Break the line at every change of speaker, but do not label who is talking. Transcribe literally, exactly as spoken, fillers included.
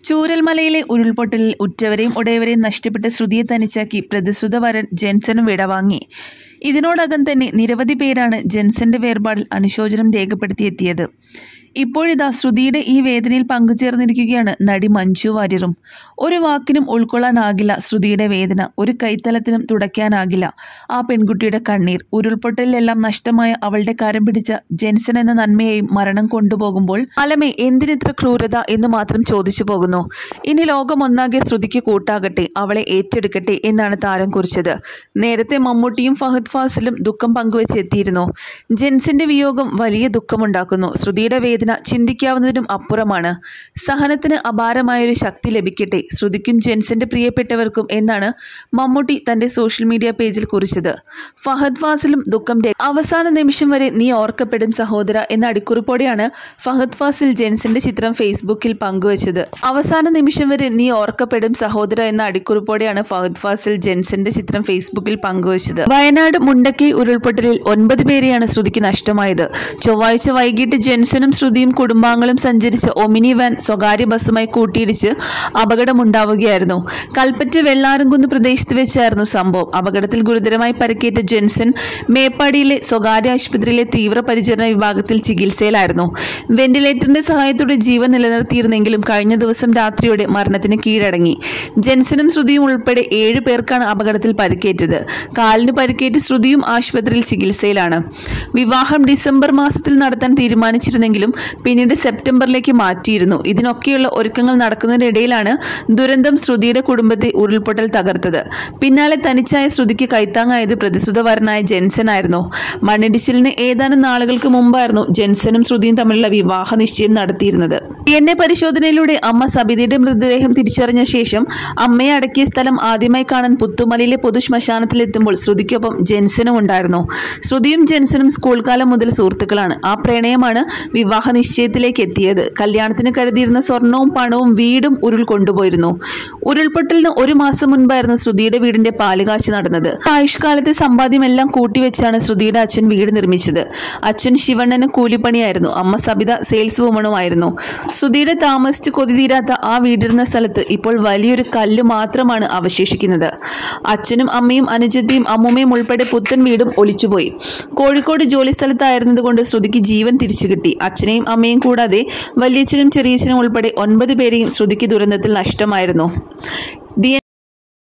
ചൂരൽമലയിലെ ഉരുൾപൊട്ടലിൽ ഉറ്റവരെയും ഉടയവരെയും നഷ്ടപ്പെട്ട ശ്രുതിയെ തനിച്ചാക്കി പ്രതിശ്രുത വരൻ ജെൻസനും വിടവാങ്ങി. ഇതിനോടകം തന്നെ നിരവധി പേരാണ് ജെൻസന്റെ വേർപാടിൽ അനുശോചനം രേഖപ്പെടുത്തിയെത്തിയത്. ഇപ്പോഴിതാ ശ്രുതിയുടെ ഈ വേദനയിൽ പങ്കുചേർന്നിരിക്കുകയാണ് നടി മഞ്ജു വാര്യറും. ഒരു വാക്കിനും ഉൾക്കൊള്ളാനാകില്ല ശ്രുതിയുടെ വേദന, ഒരു കൈത്തലത്തിനും തുടയ്ക്കാനാകില്ല ആ പെൺകുട്ടിയുടെ കണ്ണീർ. ഉരുൾപൊട്ടലിലെല്ലാം നഷ്ടമായ അവളുടെ കരം പിടിച്ച ജെൻസൺ എന്ന നന്മയെയും മരണം കൊണ്ടുപോകുമ്പോൾ അലമേ എന്തിനിത്ര ക്രൂരത എന്ന് മാത്രം ചോദിച്ചു പോകുന്നു. ഇനി ലോകം ഒന്നാകെ ശ്രുതിക്ക് കൂട്ടാകട്ടെ, അവളെ ഏറ്റെടുക്കട്ടെ എന്നാണ് താരം കുറിച്ചത്. നേരത്തെ മമ്മൂട്ടിയും ഫഹദ് ഫാസിലും ദുഃഖം പങ്കുവെച്ച് എത്തിയിരുന്നു. ജെൻസന്റെ വിയോഗം വലിയ ദുഃഖമുണ്ടാക്കുന്നു. ശ്രുതിയുടെ വേദന ചിന്തിക്കാവുന്നതിനും അപ്പുറമാണ്. സഹനത്തിന് അപാരമായൊരു ശക്തി ലഭിക്കട്ടെ ശ്രുതിക്കും ജെൻസന്റെ പ്രിയപ്പെട്ടവർക്കും എന്നാണ് മമ്മൂട്ടി തന്റെ സോഷ്യൽ മീഡിയ പേജിൽ കുറിച്ചത്. ഫഹദ് ഫാസിലും ദുഃഖം അവസാന നിമിഷം വരെ നീ ഓർക്കപ്പെടും സഹോദര എന്ന അടിക്കുറിപ്പോടെയാണ് ഫഹദ് ഫാസിൽ ജെൻസന്റെ ചിത്രം ഫേസ്ബുക്കിൽ പങ്കുവച്ചത്. അവസാന നിമിഷം വരെ നീ ഓർക്കപ്പെടും സഹോദര എന്ന അടിക്കുറിപ്പോടെയാണ് ഫഹദ് ഫാസിൽ ജെൻസന്റെ ചിത്രം ഫേസ്ബുക്കിൽ പങ്കുവച്ചത്. വയനാട് മുണ്ടക്കൈ ഉരുൾപൊട്ടലിൽ ഒൻപത് പേരെയാണ് ശ്രുതിക്ക് നഷ്ടമായത്. ചൊവ്വാഴ്ച വൈകിട്ട് ജെൻസനും ശ്രുതിയും കുടുംബാംഗങ്ങളും സഞ്ചരിച്ച ഒമിനി വാൻ സ്വകാര്യ ബസ്സുമായി കൂട്ടിയിടിച്ച് അപകടമുണ്ടാവുകയായിരുന്നു. കൽപ്പറ്റ വെള്ളാരംകുന്ന് പ്രദേശത്ത് വെച്ചായിരുന്നു സംഭവം. അപകടത്തിൽ ഗുരുതരമായി പരിക്കേറ്റ ജെൻസൺ മേപ്പാടിയിലെ സ്വകാര്യ ആശുപത്രിയിലെ തീവ്രപരിചരണ വിഭാഗത്തിൽ ചികിത്സയിലായിരുന്നു. വെന്റിലേറ്ററിന്റെ സഹായത്തോടെ ജീവൻ നിലനിർത്തിയിരുന്നെങ്കിലും കഴിഞ്ഞ ദിവസം രാത്രിയോടെ മരണത്തിന് കീഴടങ്ങി. ജെൻസനും ശ്രുതിയും ഉൾപ്പെടെ ഏഴ് പേർക്കാണ് അപകടത്തിൽ പരിക്കേറ്റത്. കാലിന് പരിക്കേറ്റ് ശ്രുതിയും ആശുപത്രിയിൽ ചികിത്സയിലാണ്. വിവാഹം ഡിസംബർ മാസത്തിൽ നടത്താൻ തീരുമാനിച്ചിരുന്നെങ്കിലും പിന്നീട് സെപ്റ്റംബറിലേക്ക് മാറ്റിയിരുന്നു. ഇതിനൊക്കെയുള്ള ഒരുക്കങ്ങൾ നടക്കുന്നതിനിടയിലാണ് ദുരന്തം ശ്രുതിയുടെ കുടുംബത്തെ ഉരുൾപൊട്ടൽ തകർത്തത്. പിന്നാലെ തനിച്ചായ ശ്രുതിക്ക് കൈത്താങ്ങായത് പ്രതിശ്രുതവരനായ ജെൻസൺ ആയിരുന്നു. മണ്ണിടിച്ചിലിന് ഏതാനും നാളുകൾക്ക് മുമ്പായിരുന്നു ജെൻസനും ശ്രുതിയും തമ്മിലുള്ള വിവാഹ നിശ്ചയം നടത്തിയിരുന്നത്. ഡി എൻ എ പരിശോധനയിലൂടെ അമ്മ സബിതയുടെ മൃതദേഹം തിരിച്ചറിഞ്ഞ ശേഷം അമ്മയെ അടക്കിയ സ്ഥലം ആദ്യമായി കാണാൻ പുത്തുമലയിലെ പൊതു ശ്മശാനത്തിലെത്തുമ്പോൾ ശ്രുതിക്കൊപ്പം ജെൻസനും ഉണ്ടായിരുന്നു. ശ്രുതിയും ജെൻസനും സ്കൂൾ കാലം മുതൽ സുഹൃത്തുക്കളാണ്. ആ പ്രണയമാണ് വിവാഹ നിശ്ചയത്തിലേക്ക് എത്തിയത്. കല്യാണത്തിന് കരുതിയിരുന്ന സ്വർണവും പണവും വീടും ഉരുൾ കൊണ്ടുപോയിരുന്നു. ഉരുൾപൊട്ടലിന് ഒരു മാസം മുൻപായിരുന്നു ശ്രുതിയുടെ വീടിന്റെ പാലുകാച്ച് നടന്നത്. ആയുഷ്കാലത്തെ സമ്പാദ്യമെല്ലാം കൂട്ടിവെച്ചാണ് ശ്രുതിയുടെ അച്ഛൻ വീട് നിർമ്മിച്ചത്. അച്ഛൻ ശിവണ്ണന് കൂലിപ്പണിയായിരുന്നു, അമ്മ സബിത സെയിൽസ് വുമണുമായിരുന്നു. ശ്രുതിയുടെ താമസിച്ച് കൊതി തീരാത്ത ആ വീടിരുന്ന സ്ഥലത്ത് ഇപ്പോൾ വലിയൊരു കല്ല് മാത്രമാണ് അവശേഷിക്കുന്നത്. അച്ഛനും അമ്മയും അനുജത്തിയും അമ്മൂമ്മയും ഉൾപ്പെടെ പുത്തൻ വീടും ഒലിച്ചുപോയി. കോഴിക്കോട് ജോലി സ്ഥലത്തായിരുന്നതുകൊണ്ട് ശ്രുതിക്ക് ജീവൻ തിരിച്ചു കിട്ടി. അച്ഛനെയും അമ്മയും കൂടാതെ വലിയച്ഛനും ചെറിയച്ഛനും ഉൾപ്പെടെ ഒൻപത് പേരെയും ശ്രുതിക്ക് ദുരന്തത്തിൽ നഷ്ടമായിരുന്നു. ഡി